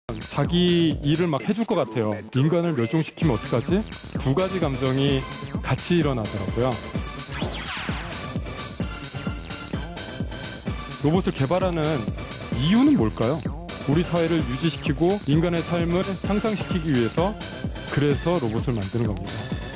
자기 일을 막 해줄 것 같아요. 인간을 멸종시키면 어떡하지? 두 가지 감정이 같이 일어나더라고요. 로봇을 개발하는 이유는 뭘까요? 우리 사회를 유지시키고 인간의 삶을 향상시키기 위해서 그래서 로봇을 만드는 겁니다.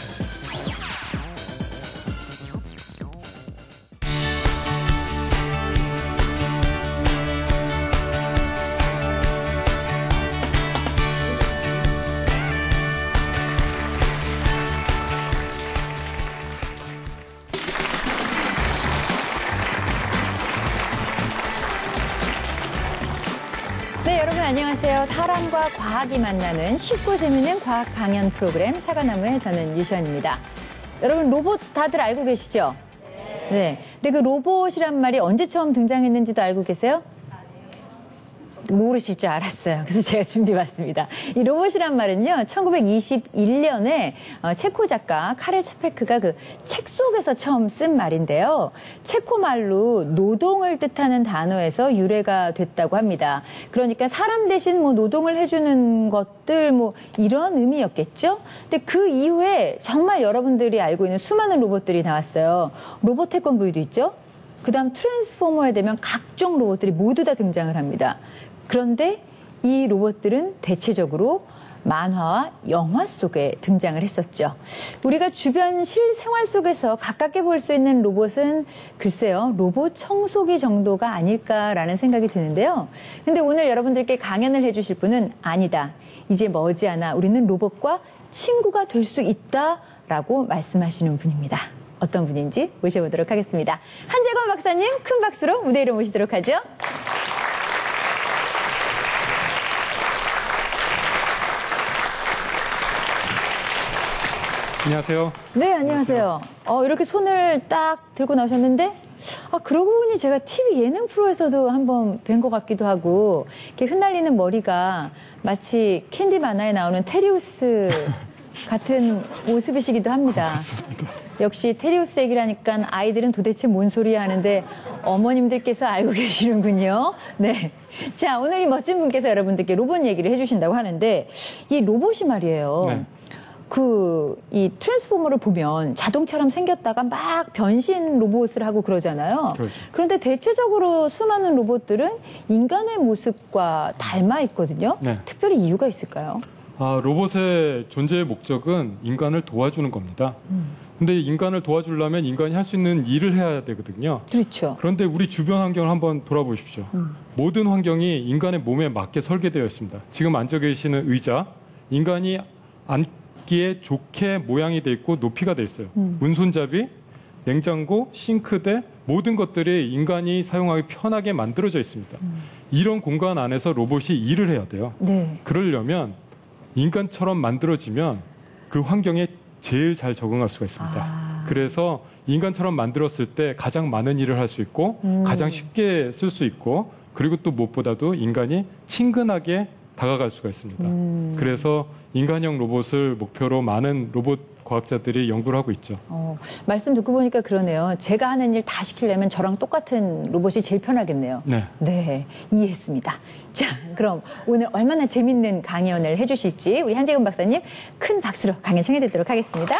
네, 여러분 안녕하세요. 사람과 과학이 만나는 쉽고 재미있는 과학 강연 프로그램 사과나무의 저는 유시원입니다. 여러분 로봇 다들 알고 계시죠? 네. 근데 그 로봇이란 말이 언제 처음 등장했는지도 알고 계세요? 모르실 줄 알았어요. 그래서 제가 준비해봤습니다. 이 로봇이란 말은요, 1921년에 체코 작가 카렐 차페크가 그 책 속에서 처음 쓴 말인데요. 체코 말로 노동을 뜻하는 단어에서 유래가 됐다고 합니다. 그러니까 사람 대신 뭐 노동을 해주는 것들 뭐 이런 의미였겠죠? 근데 그 이후에 정말 여러분들이 알고 있는 수많은 로봇들이 나왔어요. 로봇 태권브이도 있죠? 그 다음 트랜스포머에 되면 각종 로봇들이 모두 다 등장을 합니다. 그런데 이 로봇들은 대체적으로 만화와 영화 속에 등장을 했었죠. 우리가 주변 실생활 속에서 가깝게 볼 수 있는 로봇은 글쎄요, 로봇 청소기 정도가 아닐까라는 생각이 드는데요. 근데 오늘 여러분들께 강연을 해주실 분은 아니다. 이제 머지않아 우리는 로봇과 친구가 될 수 있다라고 말씀하시는 분입니다. 어떤 분인지 모셔보도록 하겠습니다. 한재건 박사님 큰 박수로 무대 위로 모시도록 하죠. 안녕하세요. 네, 안녕하세요. 이렇게 손을 딱 들고 나오셨는데, 그러고 보니 제가 TV 예능 프로에서도 한번 뵌 것 같기도 하고, 이렇게 흩날리는 머리가 마치 캔디 만화에 나오는 테리우스 같은 모습이시기도 합니다. 역시 테리우스 얘기라니까 아이들은 도대체 뭔 소리야 하는데 어머님들께서 알고 계시는군요. 네. 자, 오늘 이 멋진 분께서 여러분들께 로봇 얘기를 해주신다고 하는데, 이 로봇이 말이에요. 네. 이 트랜스포머를 보면 자동차처럼 생겼다가 막 변신 로봇을 하고 그러잖아요. 그렇죠. 그런데 대체적으로 수많은 로봇들은 인간의 모습과 닮아 있거든요. 네. 특별히 이유가 있을까요? 로봇의 존재의 목적은 인간을 도와주는 겁니다. 근데 인간을 도와주려면 인간이 할 수 있는 일을 해야 되거든요. 그렇죠. 그런데 우리 주변 환경을 한번 돌아보십시오. 모든 환경이 인간의 몸에 맞게 설계되어 있습니다. 지금 앉아 계시는 의자, 인간이 앉기에 좋게 모양이 돼 있고 높이가 돼 있어요. 문손잡이, 냉장고, 싱크대, 모든 것들이 인간이 사용하기 편하게 만들어져 있습니다. 이런 공간 안에서 로봇이 일을 해야 돼요. 네. 그러려면 인간처럼 만들어지면 그 환경에 제일 잘 적응할 수가 있습니다. 그래서 인간처럼 만들었을 때 가장 많은 일을 할 수 있고 가장 쉽게 쓸 수 있고 그리고 또 무엇보다도 인간이 친근하게 다가갈 수가 있습니다. 그래서 인간형 로봇을 목표로 많은 로봇 과학자들이 연구를 하고 있죠. 말씀 듣고 보니까 그러네요. 제가 하는 일 다 시키려면 저랑 똑같은 로봇이 제일 편하겠네요. 네. 네, 이해했습니다. 자, 그럼 오늘 얼마나 재밌는 강연을 해주실지 우리 한재근 박사님 큰 박수로 강연 청해드리도록 하겠습니다.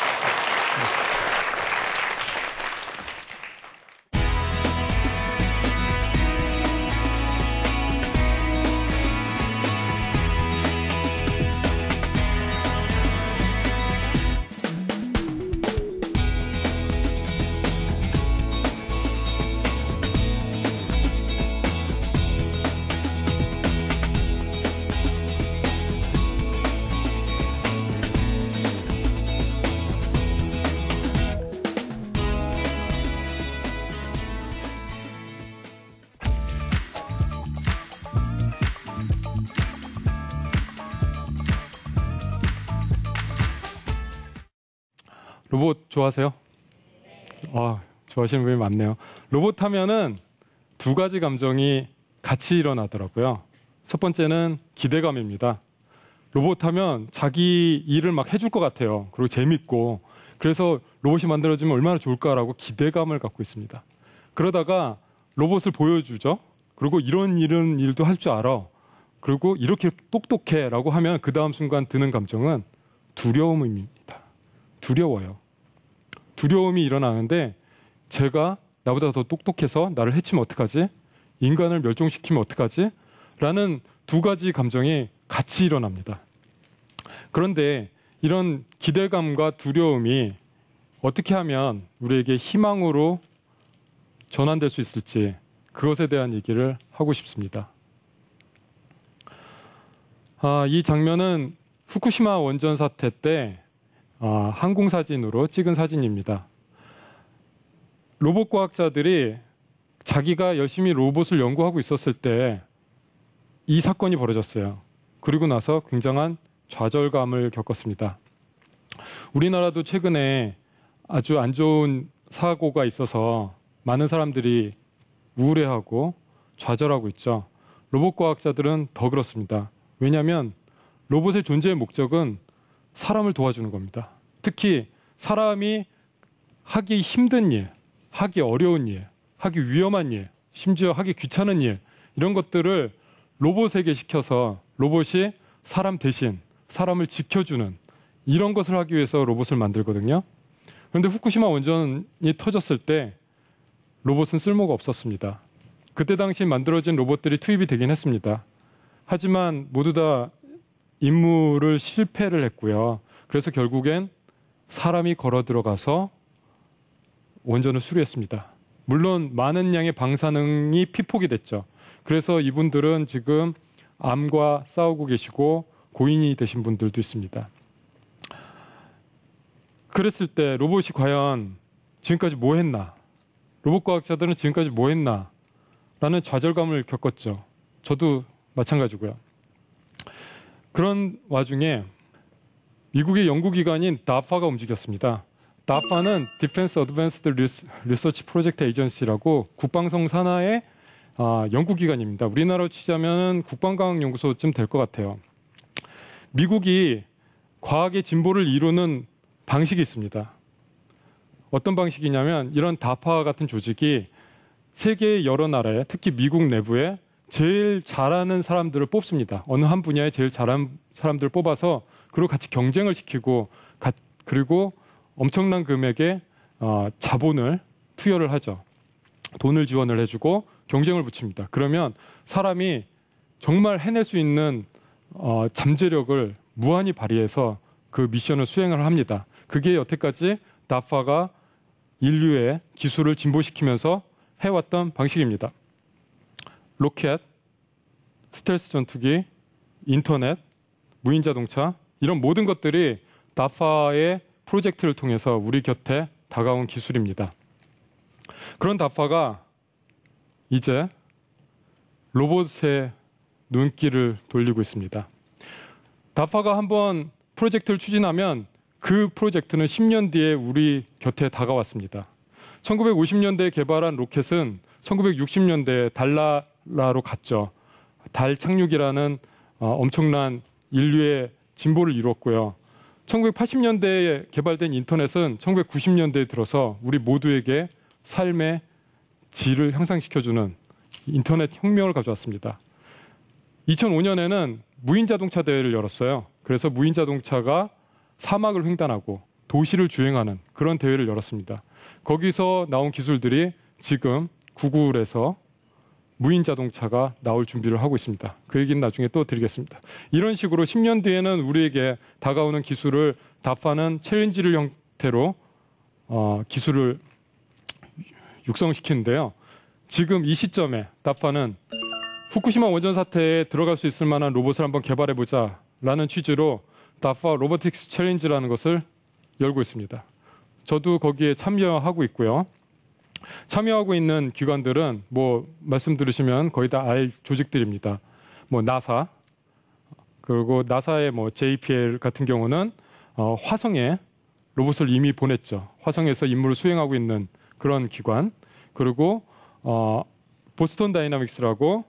로봇 좋아하세요? 좋아하시는 분이 많네요. 로봇 하면은 두 가지 감정이 같이 일어나더라고요. 첫 번째는 기대감입니다. 로봇 하면 자기 일을 막 해줄 것 같아요. 그리고 재밌고. 그래서 로봇이 만들어지면 얼마나 좋을까라고 기대감을 갖고 있습니다. 그러다가 로봇을 보여주죠. 그리고 이런 일도 할 줄 알아. 그리고 이렇게 똑똑해라고 하면 그 다음 순간 드는 감정은 두려움입니다. 두려워요. 두려움이 일어나는데 제가 나보다 더 똑똑해서 나를 해치면 어떡하지? 인간을 멸종시키면 어떡하지? 라는 두 가지 감정이 같이 일어납니다. 그런데 이런 기대감과 두려움이 어떻게 하면 우리에게 희망으로 전환될 수 있을지 그것에 대한 얘기를 하고 싶습니다. 이 장면은 후쿠시마 원전 사태 때 항공사진으로 찍은 사진입니다. 로봇 과학자들이 자기가 열심히 로봇을 연구하고 있었을 때 이 사건이 벌어졌어요. 그리고 나서 굉장한 좌절감을 겪었습니다. 우리나라도 최근에 아주 안 좋은 사고가 있어서 많은 사람들이 우울해하고 좌절하고 있죠. 로봇 과학자들은 더 그렇습니다. 왜냐하면 로봇의 존재의 목적은 사람을 도와주는 겁니다. 특히 사람이 하기 힘든 일, 하기 어려운 일, 하기 위험한 일, 심지어 하기 귀찮은 일, 이런 것들을 로봇에게 시켜서 로봇이 사람 대신 사람을 지켜주는 이런 것을 하기 위해서 로봇을 만들거든요. 그런데 후쿠시마 원전이 터졌을 때 로봇은 쓸모가 없었습니다. 그때 당시 만들어진 로봇들이 투입이 되긴 했습니다. 하지만 모두 다 임무를 실패를 했고요. 그래서 결국엔 사람이 걸어 들어가서 원전을 수리했습니다. 물론 많은 양의 방사능이 피폭이 됐죠. 그래서 이분들은 지금 암과 싸우고 계시고 고인이 되신 분들도 있습니다. 그랬을 때 로봇이 과연 지금까지 뭐 했나? 로봇 과학자들은 지금까지 뭐 했나? 라는 좌절감을 겪었죠. 저도 마찬가지고요. 그런 와중에 미국의 연구기관인 DARPA가 움직였습니다. DARPA는 Defense Advanced Research Project Agency라고 국방성 산하의 연구기관입니다. 우리나라로 치자면 국방과학연구소쯤 될 것 같아요. 미국이 과학의 진보를 이루는 방식이 있습니다. 어떤 방식이냐면 이런 DARPA 같은 조직이 세계의 여러 나라에 특히 미국 내부에 제일 잘하는 사람들을 뽑습니다. 어느 한 분야에 제일 잘하는 사람들을 뽑아서 그리고 같이 경쟁을 시키고 그리고 엄청난 금액의 자본을 투여를 하죠. 돈을 지원을 해주고 경쟁을 붙입니다. 그러면 사람이 정말 해낼 수 있는 잠재력을 무한히 발휘해서 그 미션을 수행을 합니다. 그게 여태까지 DARPA가 인류의 기술을 진보시키면서 해왔던 방식입니다. 로켓, 스텔스 전투기, 인터넷, 무인자동차 이런 모든 것들이 DARPA의 프로젝트를 통해서 우리 곁에 다가온 기술입니다. 그런 DARPA가 이제 로봇의 눈길을 돌리고 있습니다. DARPA가 한번 프로젝트를 추진하면 그 프로젝트는 10년 뒤에 우리 곁에 다가왔습니다. 1950년대에 개발한 로켓은 1960년대에 달나라로 갔죠. 달 착륙이라는 엄청난 인류의 진보를 이루었고요. 1980년대에 개발된 인터넷은 1990년대에 들어서 우리 모두에게 삶의 질을 향상시켜주는 인터넷 혁명을 가져왔습니다. 2005년에는 무인자동차 대회를 열었어요. 그래서 무인자동차가 사막을 횡단하고 도시를 주행하는 그런 대회를 열었습니다. 거기서 나온 기술들이 지금 구글에서 무인자동차가 나올 준비를 하고 있습니다. 그 얘기는 나중에 또 드리겠습니다. 이런 식으로 10년 뒤에는 우리에게 다가오는 기술을 DARPA는 챌린지를 형태로 기술을 육성시키는데요. 지금 이 시점에 DARPA는 후쿠시마 원전 사태에 들어갈 수 있을 만한 로봇을 한번 개발해보자 라는 취지로 DARPA 로보틱스 챌린지라는 것을 열고 있습니다. 저도 거기에 참여하고 있고요. 참여하고 있는 기관들은 뭐 말씀 들으시면 거의 다 알 조직들입니다. 뭐 나사, 그리고 나사의 뭐 JPL 같은 경우는 화성에 로봇을 이미 보냈죠. 화성에서 임무를 수행하고 있는 그런 기관. 그리고 보스턴 다이나믹스라고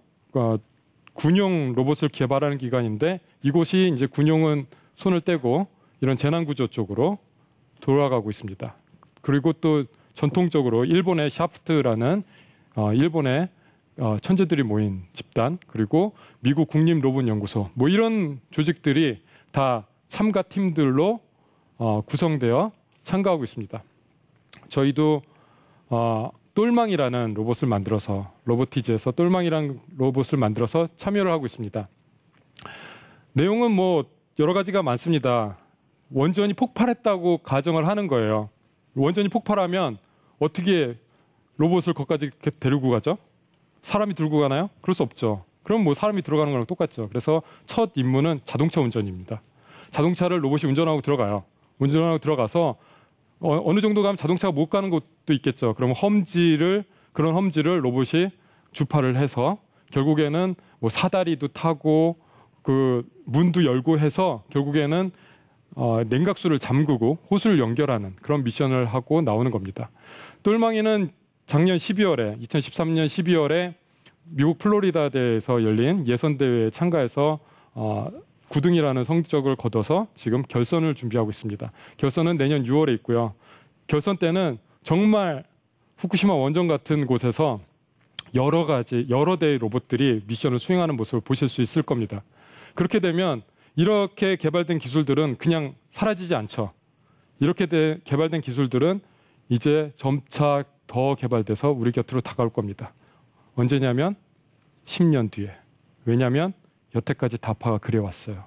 군용 로봇을 개발하는 기관인데 이곳이 이제 군용은 손을 떼고 이런 재난구조 쪽으로 돌아가고 있습니다. 그리고 또 전통적으로 일본의 샤프트라는 일본의 천재들이 모인 집단, 그리고 미국 국립로봇연구소, 뭐 이런 조직들이 다 참가 팀들로 구성되어 참가하고 있습니다. 저희도 똘망이라는 로봇을 만들어서, 로보티즈에서 똘망이라는 로봇을 만들어서 참여를 하고 있습니다. 내용은 뭐 여러 가지가 많습니다. 원전이 폭발했다고 가정을 하는 거예요. 원전이 폭발하면 어떻게 로봇을 거기까지 데리고 가죠? 사람이 들고 가나요? 그럴 수 없죠. 그럼 뭐 사람이 들어가는 거랑 똑같죠. 그래서 첫 임무는 자동차 운전입니다. 자동차를 로봇이 운전하고 들어가요. 운전하고 들어가서 어느 정도 가면 자동차가 못 가는 곳도 있겠죠. 그럼 그런 험지를 로봇이 주파를 해서 결국에는 뭐 사다리도 타고 그 문도 열고 해서 결국에는 냉각수를 잠그고 호수를 연결하는 그런 미션을 하고 나오는 겁니다. 똘망이는 작년 12월에 2013년 12월에 미국 플로리다대에서 열린 예선대회에 참가해서 9등이라는 성적을 거둬서 지금 결선을 준비하고 있습니다. 결선은 내년 6월에 있고요. 결선 때는 정말 후쿠시마 원전 같은 곳에서 여러 대의 로봇들이 미션을 수행하는 모습을 보실 수 있을 겁니다. 그렇게 되면 이렇게 개발된 기술들은 그냥 사라지지 않죠. 이렇게 개발된 기술들은 이제 점차 더 개발돼서 우리 곁으로 다가올 겁니다. 언제냐면 10년 뒤에. 왜냐하면 여태까지 다파가 그래왔어요.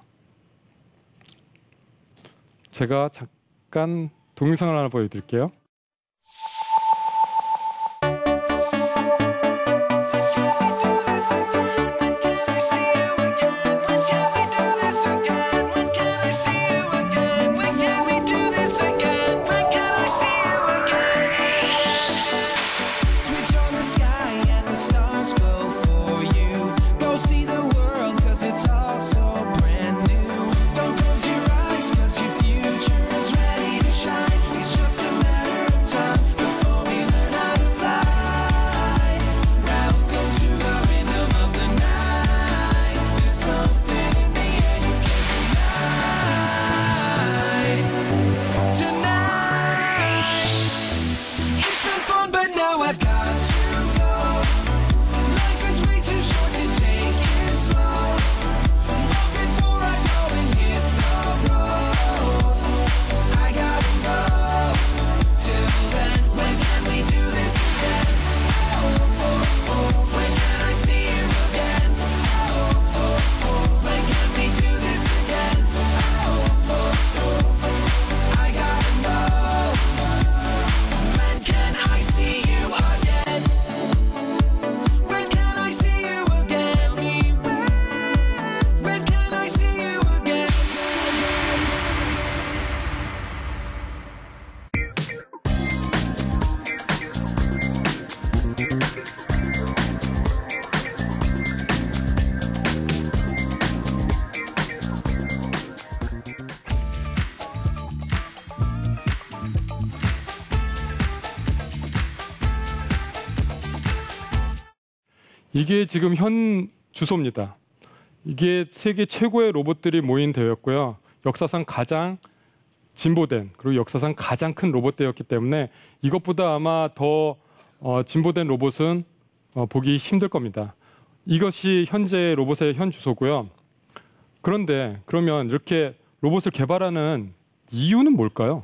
제가 잠깐 동영상을 하나 보여드릴게요. 이게 지금 현 주소입니다. 이게 세계 최고의 로봇들이 모인 대회였고요. 역사상 가장 진보된 그리고 역사상 가장 큰 로봇 대회였기 때문에 이것보다 아마 더 진보된 로봇은 보기 힘들 겁니다. 이것이 현재 로봇의 현 주소고요. 그런데 그러면 이렇게 로봇을 개발하는 이유는 뭘까요?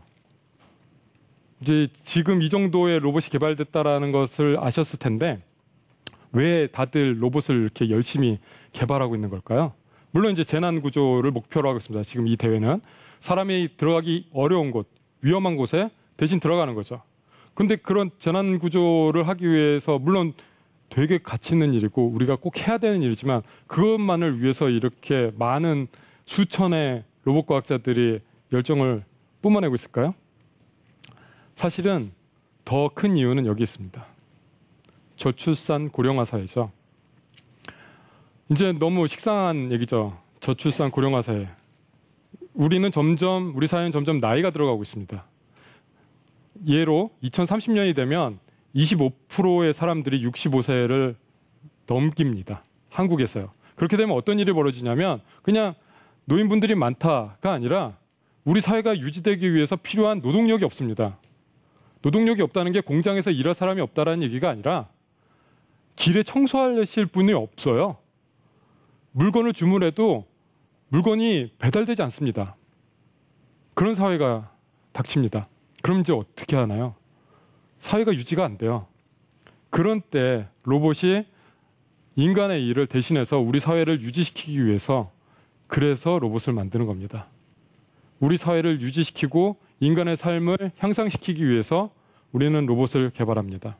이제 지금 이 정도의 로봇이 개발됐다라는 것을 아셨을 텐데 왜 다들 로봇을 이렇게 열심히 개발하고 있는 걸까요? 물론 이제 재난 구조를 목표로 하고 있습니다. 지금 이 대회는 사람이 들어가기 어려운 곳, 위험한 곳에 대신 들어가는 거죠. 근데 그런 재난 구조를 하기 위해서 물론 되게 가치 있는 일이고 우리가 꼭 해야 되는 일이지만 그것만을 위해서 이렇게 많은 수천의 로봇 과학자들이 열정을 뿜어내고 있을까요? 사실은 더 큰 이유는 여기 있습니다. 저출산 고령화 사회죠. 이제 너무 식상한 얘기죠. 저출산 고령화 사회. 우리 사회는 점점 나이가 들어가고 있습니다. 예로 2030년이 되면 25%의 사람들이 65세를 넘깁니다. 한국에서요. 그렇게 되면 어떤 일이 벌어지냐면 그냥 노인분들이 많다가 아니라 우리 사회가 유지되기 위해서 필요한 노동력이 없습니다. 노동력이 없다는 게 공장에서 일할 사람이 없다라는 얘기가 아니라 길에 청소하실 분이 없어요. 물건을 주문해도 물건이 배달되지 않습니다. 그런 사회가 닥칩니다. 그럼 이제 어떻게 하나요? 사회가 유지가 안 돼요. 그런 때 로봇이 인간의 일을 대신해서 우리 사회를 유지시키기 위해서 그래서 로봇을 만드는 겁니다. 우리 사회를 유지시키고 인간의 삶을 향상시키기 위해서 우리는 로봇을 개발합니다.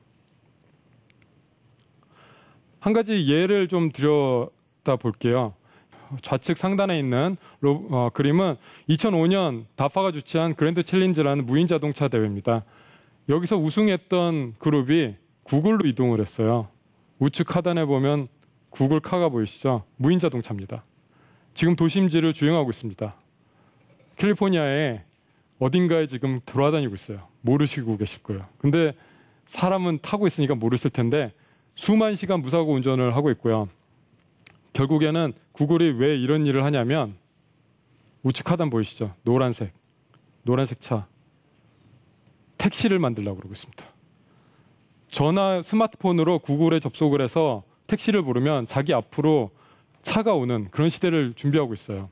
한 가지 예를 좀 들여다 볼게요. 좌측 상단에 있는 그림은 2005년 다파가 주최한 그랜드 챌린지라는 무인 자동차 대회입니다. 여기서 우승했던 그룹이 구글로 이동을 했어요. 우측 하단에 보면 구글 카가 보이시죠? 무인 자동차입니다. 지금 도심지를 주행하고 있습니다. 캘리포니아에 어딘가에 지금 돌아다니고 있어요. 모르시고 계실 거예요. 근데 사람은 타고 있으니까 모르실 텐데 수만 시간 무사고 운전을 하고 있고요. 결국에는 구글이 왜 이런 일을 하냐면 우측 하단 보이시죠? 노란색 차. 택시를 만들려고 그러고 있습니다. 전화 스마트폰으로 구글에 접속을 해서 택시를 부르면 자기 앞으로 차가 오는 그런 시대를 준비하고 있어요.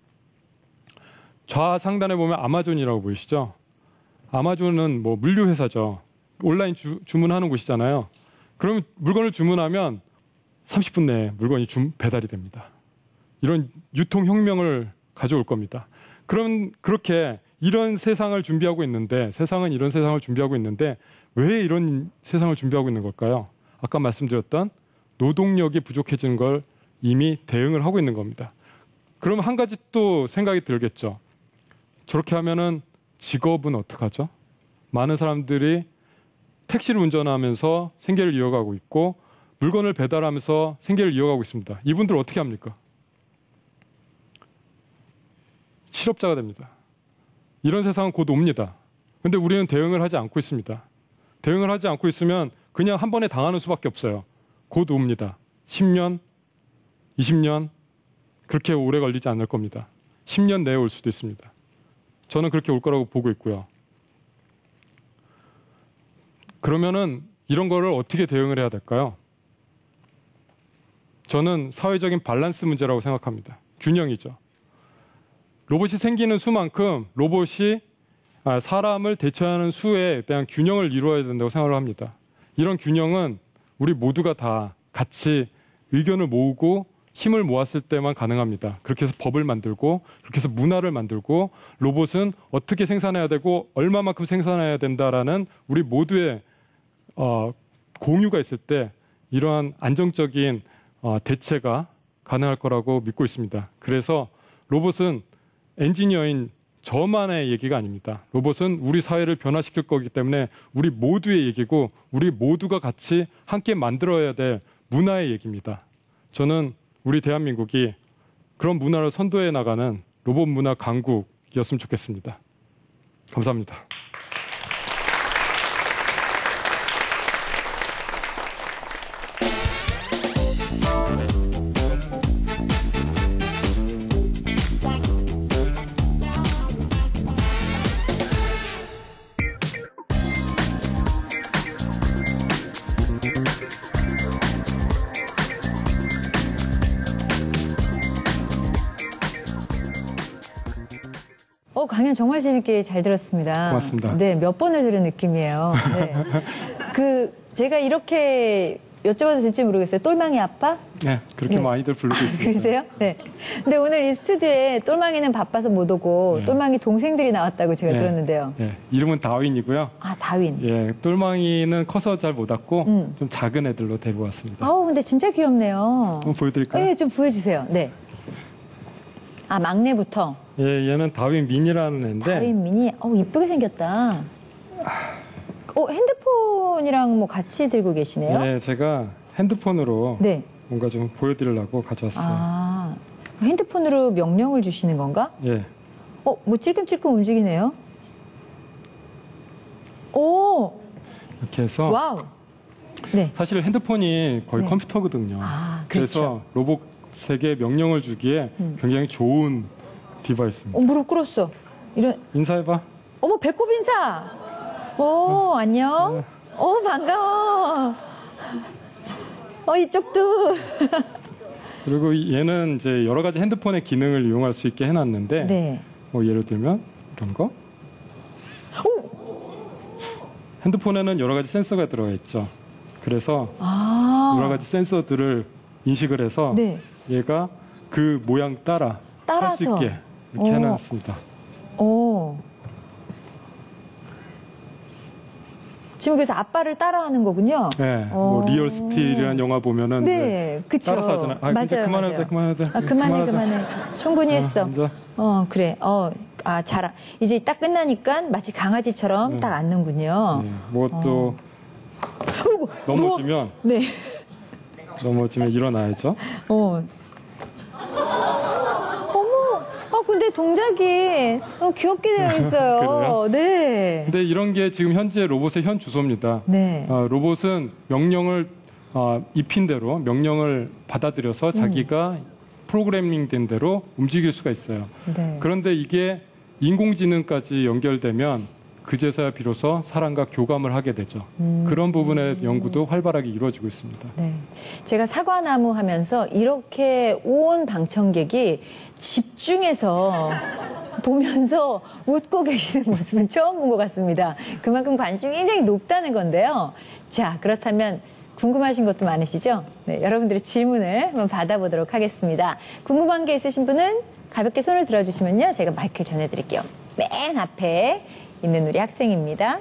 좌상단에 보면 아마존이라고 보이시죠? 아마존은 뭐 물류 회사죠. 온라인 주문하는 곳이잖아요. 그럼 물건을 주문하면 30분 내에 물건이 배달이 됩니다. 이런 유통혁명을 가져올 겁니다. 그렇게 이런 세상을 준비하고 있는데, 세상은 이런 세상을 준비하고 있는데 왜 이런 세상을 준비하고 있는 걸까요? 아까 말씀드렸던 노동력이 부족해지는 걸 이미 대응을 하고 있는 겁니다. 그러면 한 가지 또 생각이 들겠죠. 저렇게 하면은 직업은 어떡하죠? 많은 사람들이 택시를 운전하면서 생계를 이어가고 있고 물건을 배달하면서 생계를 이어가고 있습니다. 이분들 어떻게 합니까? 실업자가 됩니다. 이런 세상은 곧 옵니다. 근데 우리는 대응을 하지 않고 있습니다. 대응을 하지 않고 있으면 그냥 한 번에 당하는 수밖에 없어요. 곧 옵니다. 10년, 20년 그렇게 오래 걸리지 않을 겁니다. 10년 내에 올 수도 있습니다. 저는 그렇게 올 거라고 보고 있고요. 그러면은 이런 거를 어떻게 대응을 해야 될까요? 저는 사회적인 밸런스 문제라고 생각합니다. 균형이죠. 로봇이 생기는 수만큼 로봇이 사람을 대체하는 수에 대한 균형을 이루어야 된다고 생각을 합니다. 이런 균형은 우리 모두가 다 같이 의견을 모으고 힘을 모았을 때만 가능합니다. 그렇게 해서 법을 만들고 그렇게 해서 문화를 만들고 로봇은 어떻게 생산해야 되고 얼마만큼 생산해야 된다라는 우리 모두의 공유가 있을 때 이러한 안정적인 대체가 가능할 거라고 믿고 있습니다. 그래서 로봇은 엔지니어인 저만의 얘기가 아닙니다. 로봇은 우리 사회를 변화시킬 거기 때문에 우리 모두의 얘기고 우리 모두가 같이 함께 만들어야 될 문화의 얘기입니다. 저는 우리 대한민국이 그런 문화를 선도해 나가는 로봇 문화 강국이었으면 좋겠습니다. 감사합니다. 강연 정말 재밌게 잘 들었습니다. 고맙습니다. 네, 몇 번을 들은 느낌이에요. 네. 제가 이렇게 여쭤봐도 될지 모르겠어요. 똘망이 아빠? 네, 그렇게 네. 많이들 부르고 있습니다. 그러세요? 네. 근데 오늘 이 스튜디오에 똘망이는 바빠서 못 오고 네. 똘망이 동생들이 나왔다고 제가 네. 들었는데요. 네, 이름은 다윈이고요. 아, 다윈. 예, 똘망이는 커서 잘 못 왔고 좀 작은 애들로 데리고 왔습니다. 아우, 근데 진짜 귀엽네요. 한번 보여드릴까요? 네, 좀 보여주세요. 네. 아, 막내부터. 예, 얘는 다윈 미니라는 애인데. 다윈 미니. 이쁘게 생겼다. 핸드폰이랑 뭐 같이 들고 계시네요. 네, 제가 핸드폰으로 네. 뭔가 좀 보여드리려고 가져왔어요. 아, 핸드폰으로 명령을 주시는 건가? 예. 뭐 찔끔찔끔 움직이네요. 오! 이렇게 해서 와우! 네. 사실 핸드폰이 거의 네. 컴퓨터거든요. 아, 그래서 로봇에게 명령을 주기에 굉장히 좋은 디바이스입니다. 무릎 꿇었어. 인사해봐. 어머, 배꼽 인사! 오, 안녕. 반가워. 이쪽도. 그리고 얘는 이제 여러 가지 핸드폰의 기능을 이용할 수 있게 해놨는데, 네. 뭐 예를 들면 이런 거. 핸드폰에는 여러 가지 센서가 들어가 있죠. 그래서 여러 가지 센서들을 인식을 해서 네. 얘가 그 모양 따라 할 수 따라서. 있게 이렇게 해놨습니다. 지금 그래서 아빠를 따라하는 거군요. 네, 뭐 리얼 스틸이라는 영화 보면은 네, 그쵸. 따라서 하잖아요. 맞아요, 이제 그만해도 맞아요. 돼, 그만해도 돼. 그만해. 충분히 했어. 이제. 그래. 잘. 이제 딱 끝나니까 마치 강아지처럼 딱 앉는군요. 네, 뭐또 넘어지면 네. 넘어지면 일어나야죠. 근데 동작이 너무 귀엽게 되어 있어요. 그래요? 네. 근데 이런 게 지금 현재 로봇의 현 주소입니다. 네. 로봇은 명령을 입힌 대로 명령을 받아들여서 자기가 프로그래밍 된 대로 움직일 수가 있어요. 네. 그런데 이게 인공지능까지 연결되면 그제서야 비로소 사람과 교감을 하게 되죠. 그런 부분의 연구도 활발하게 이루어지고 있습니다. 네. 제가 사과나무 하면서 이렇게 온 방청객이 집중해서 보면서 웃고 계시는 모습은 처음 본 것 같습니다. 그만큼 관심이 굉장히 높다는 건데요. 자, 그렇다면 궁금하신 것도 많으시죠? 네, 여러분들의 질문을 한번 받아보도록 하겠습니다. 궁금한 게 있으신 분은 가볍게 손을 들어주시면요. 제가 마이크를 전해드릴게요. 맨 앞에 있는 우리 학생입니다.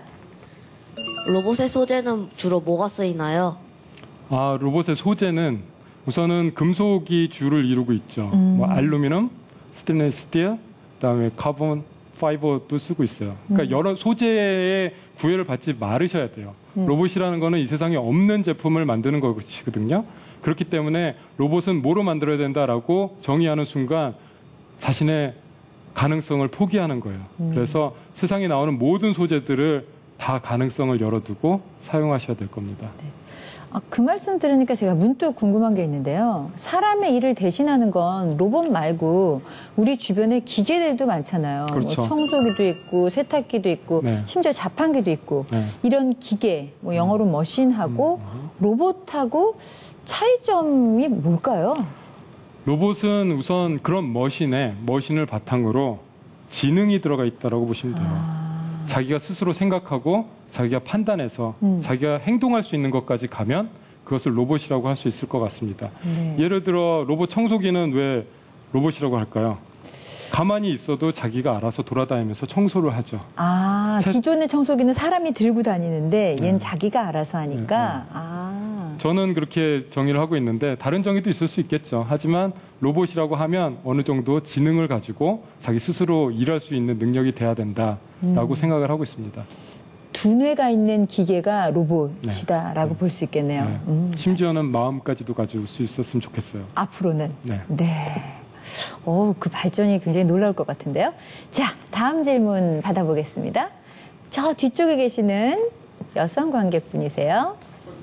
로봇의 소재는 주로 뭐가 쓰이나요? 로봇의 소재는 우선은 금속이 주를 이루고 있죠. 뭐 알루미늄, 스테인리스 스틸, 그다음에 카본 파이버도 쓰고 있어요. 그러니까 여러 소재의 구애를 받지 말으셔야 돼요. 로봇이라는 거는 이 세상에 없는 제품을 만드는 것이거든요. 그렇기 때문에 로봇은 뭐로 만들어야 된다라고 정의하는 순간 자신의 가능성을 포기하는 거예요. 그래서 세상에 나오는 모든 소재들을 다 가능성을 열어두고 사용하셔야 될 겁니다. 네. 그 말씀 들으니까 제가 문득 궁금한 게 있는데요. 사람의 일을 대신하는 건 로봇 말고 우리 주변에 기계들도 많잖아요. 그렇죠. 뭐 청소기도 있고 세탁기도 있고 네. 심지어 자판기도 있고 네. 이런 기계, 뭐 영어로 머신하고 로봇하고 차이점이 뭘까요? 로봇은 우선 그런 머신을 바탕으로 지능이 들어가 있다고 보시면 돼요. 자기가 스스로 생각하고 자기가 판단해서 자기가 행동할 수 있는 것까지 가면 그것을 로봇이라고 할 수 있을 것 같습니다. 네. 예를 들어 로봇 청소기는 왜 로봇이라고 할까요? 가만히 있어도 자기가 알아서 돌아다니면서 청소를 하죠. 기존의 청소기는 사람이 들고 다니는데 얘는 자기가 알아서 하니까. 저는 그렇게 정의를 하고 있는데 다른 정의도 있을 수 있겠죠. 하지만 로봇이라고 하면 어느 정도 지능을 가지고 자기 스스로 일할 수 있는 능력이 돼야 된다라고 생각을 하고 있습니다. 두뇌가 있는 기계가 로봇이다라고 볼 수 있겠네요. 네. 심지어는 마음까지도 가질 수 있었으면 좋겠어요. 앞으로는. 네. 그 발전이 굉장히 놀라울 것 같은데요. 자, 다음 질문 받아보겠습니다. 저 뒤쪽에 계시는 여성 관객분이세요.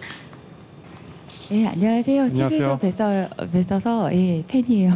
예, 안녕하세요. 안녕하세요. TV에서 뵀어서 팬이에요.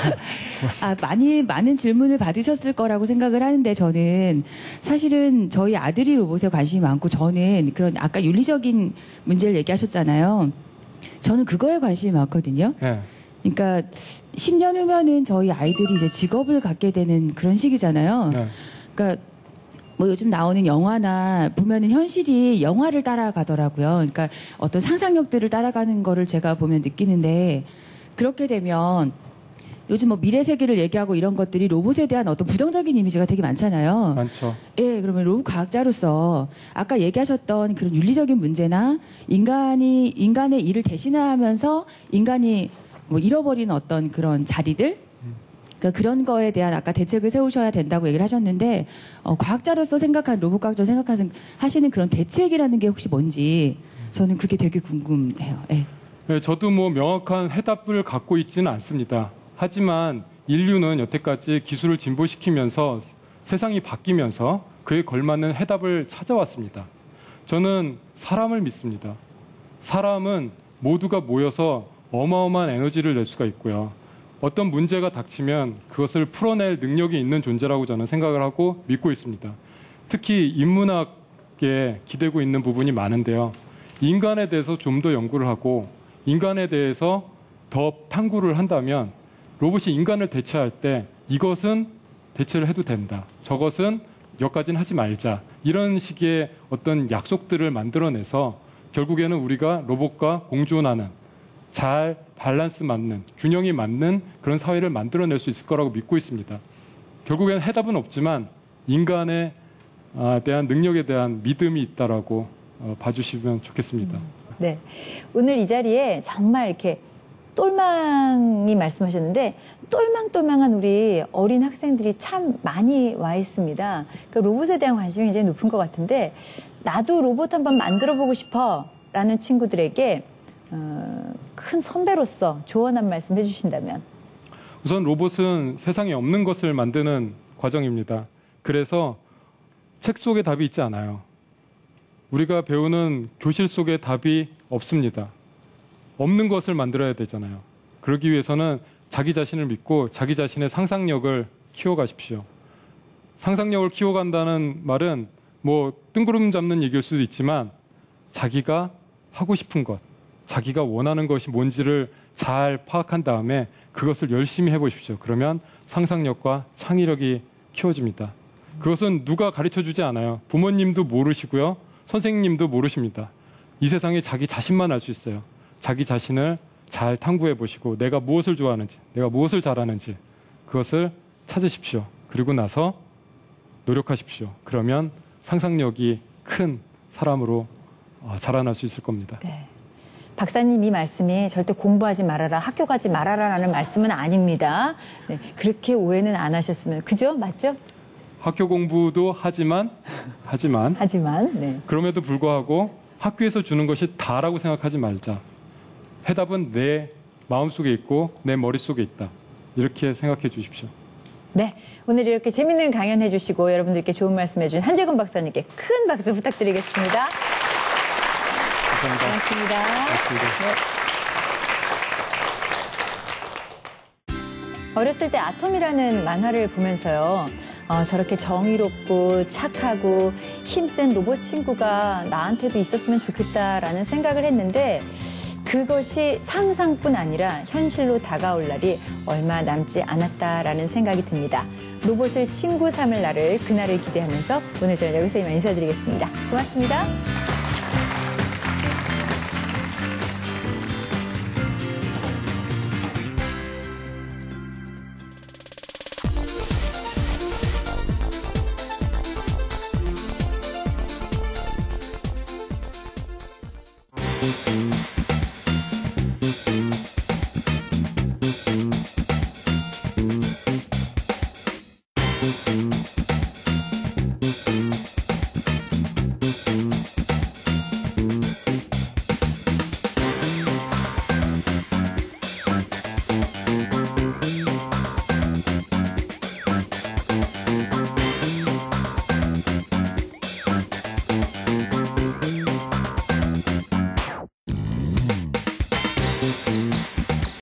많은 질문을 받으셨을 거라고 생각을 하는데 저는 사실은 저희 아들이 로봇에 관심이 많고 저는 그런 아까 윤리적인 문제를 얘기하셨잖아요. 저는 그거에 관심이 많거든요. 네. 그러니까 10년 후면은 저희 아이들이 이제 직업을 갖게 되는 그런 시기잖아요. 네. 그러니까 뭐 요즘 나오는 영화나 보면은 현실이 영화를 따라가더라고요. 그러니까 어떤 상상력들을 따라가는 거를 제가 보면 느끼는데 그렇게 되면 요즘 뭐 미래 세계를 얘기하고 이런 것들이 로봇에 대한 어떤 부정적인 이미지가 되게 많잖아요. 많죠. 예, 그러면 로봇 과학자로서 아까 얘기하셨던 그런 윤리적인 문제나 인간의 일을 대신하면서 인간이 뭐 잃어버리는 어떤 그런 자리들 그러니까 그런 거에 대한 아까 대책을 세우셔야 된다고 얘기를 하셨는데 과학자로서 생각한 로봇 과학자로 하시는 그런 대책이라는 게 혹시 뭔지 저는 그게 되게 궁금해요. 예. 네, 저도 뭐 명확한 해답을 갖고 있지는 않습니다. 하지만 인류는 여태까지 기술을 진보시키면서 세상이 바뀌면서 그에 걸맞는 해답을 찾아왔습니다. 저는 사람을 믿습니다. 사람은 모두가 모여서 어마어마한 에너지를 낼 수가 있고요. 어떤 문제가 닥치면 그것을 풀어낼 능력이 있는 존재라고 저는 생각을 하고 믿고 있습니다. 특히 인문학에 기대고 있는 부분이 많은데요. 인간에 대해서 좀 더 연구를 하고 인간에 대해서 더 탐구를 한다면 로봇이 인간을 대체할 때 이것은 대체를 해도 된다. 저것은 여기까지는 하지 말자. 이런 식의 어떤 약속들을 만들어내서 결국에는 우리가 로봇과 공존하는 잘 밸런스 맞는, 균형이 맞는 그런 사회를 만들어낼 수 있을 거라고 믿고 있습니다. 결국에는 해답은 없지만 인간에 대한 능력에 대한 믿음이 있다라고 봐주시면 좋겠습니다. 네. 오늘 이 자리에 정말 이렇게 똘망이 말씀하셨는데 똘망똘망한 우리 어린 학생들이 참 많이 와 있습니다. 그 로봇에 대한 관심이 굉장히 높은 것 같은데 나도 로봇 한번 만들어 보고 싶어 라는 친구들에게 큰 선배로서 조언 한 말씀 해주신다면. 우선 로봇은 세상에 없는 것을 만드는 과정입니다. 그래서 책 속에 답이 있지 않아요. 우리가 배우는 교실 속에 답이 없습니다. 없는 것을 만들어야 되잖아요. 그러기 위해서는 자기 자신을 믿고 자기 자신의 상상력을 키워가십시오. 상상력을 키워간다는 말은 뭐 뜬구름 잡는 얘기일 수도 있지만 자기가 하고 싶은 것, 자기가 원하는 것이 뭔지를 잘 파악한 다음에 그것을 열심히 해보십시오. 그러면 상상력과 창의력이 키워집니다. 그것은 누가 가르쳐주지 않아요. 부모님도 모르시고요. 선생님도 모르십니다. 이 세상에 자기 자신만 알 수 있어요. 자기 자신을 잘 탐구해 보시고 내가 무엇을 좋아하는지, 내가 무엇을 잘하는지 그것을 찾으십시오. 그리고 나서 노력하십시오. 그러면 상상력이 큰 사람으로 자라날 수 있을 겁니다. 네. 박사님 이 말씀이 절대 공부하지 말아라, 학교 가지 말아라라는 말씀은 아닙니다. 네, 그렇게 오해는 안 하셨으면. 그죠? 맞죠? 학교 공부도 하지만 네. 그럼에도 불구하고 학교에서 주는 것이 다라고 생각하지 말자. 해답은 내 마음속에 있고 내 머릿속에 있다. 이렇게 생각해 주십시오. 네. 오늘 이렇게 재밌는 강연 해주시고 여러분들께 좋은 말씀 해준 한재근 박사님께 큰 박수 부탁드리겠습니다. 감사합니다. 고맙습니다. 네. 어렸을 때 아톰이라는 만화를 보면서요. 저렇게 정의롭고 착하고 힘센 로봇 친구가 나한테도 있었으면 좋겠다라는 생각을 했는데 그것이 상상뿐 아니라 현실로 다가올 날이 얼마 남지 않았다라는 생각이 듭니다. 로봇을 친구 삼을 날을 그날을 기대하면서 오늘 저는 여기서 이만 인사드리겠습니다. 고맙습니다. Thank you.